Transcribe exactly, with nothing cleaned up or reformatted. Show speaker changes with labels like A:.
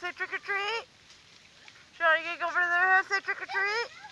A: say trick or treat? Shawnee, you go over to their house, say trick or treat?